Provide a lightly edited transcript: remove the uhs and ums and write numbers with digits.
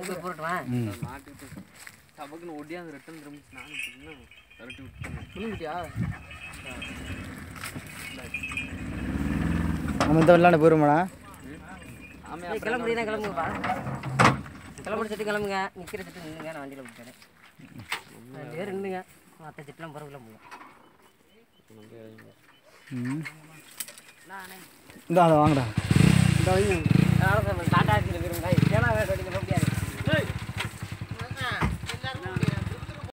போய் போறட்டுமா மாட்டிட்டு சபக்குன்னு ஒடியாந்து ரிட்டர்ன் திரும்பிச்சு நானும் விரட்டி விட்டு சொல்லுங்கட்டியா நம்ம இந்த விளையாட போயிருமாடா கிளம்புறீங்கன்னா கிளம்புங்கப்பா கிளம்புற செட்டு கிளம்புங்க நிற்கிற செட்டு நின்றுங்க நான் வண்டியில் விட்டுறேன் 2 பேர் நின்றுங்க மற்ற செட்டுலாம் போகிறக்குள்ள போங்க இந்த அதை வாங்கடா டாட்டா ஆக்சியில் போயிருங்க ஏன்னா முடியாது